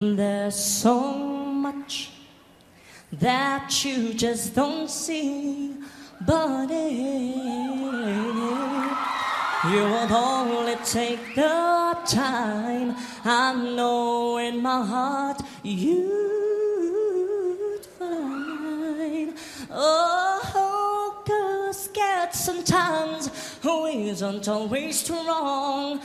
There's so much that you just don't see, but if you would only take the time, I know in my heart you'd find. Oh, 'cause scared sometimes, we isn't always wrong.